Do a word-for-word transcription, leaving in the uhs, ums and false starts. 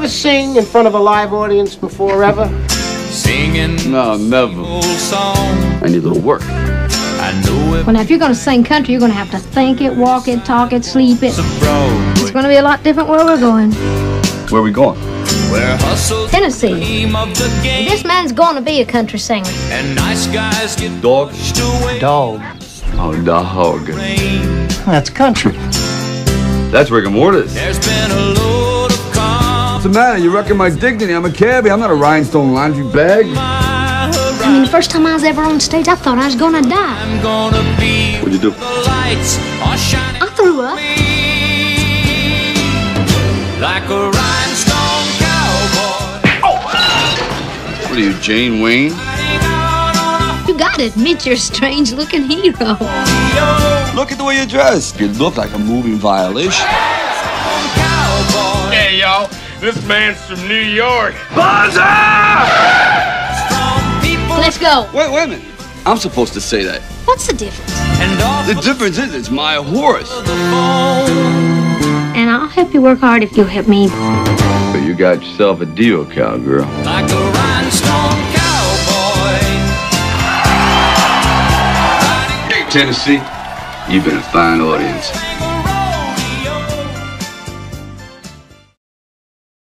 ever sing in front of a live audience before, ever? Singing no, never. I need a little work. I know it. Well, now, if you're going to sing country, you're going to have to think it, walk it, talk it, sleep it. It's going to be a lot different where we're going. Where are we going? Where hustle Tennessee. This man's going to be a country singer. And nice guys get Dog? Dog. Oh, dog. That's country. That's rigor mortis. There's been a load of calm. What's the matter? You wrecking my dignity. I'm a cabbie. I'm not a rhinestone laundry bag. I mean, the first time I was ever on stage, I thought I was gonna die. I'm gonna be What'd you do? the lights are shining. I threw up. Like a rhinestone cowboy. Oh! What are you, Jane Wayne? You gotta admit you're a strange-looking hero. Look at the way you're dressed. You look like a moving violation. Hey, y'all. This man's from New York. Let's go. Wait, wait a minute. I'm supposed to say that. What's the difference? The difference is it's my horse. And I'll help you work hard if you help me. So you got yourself a deal, cowgirl. Like a rhinestone cowboy. Hey, Tennessee, you've been a fine audience.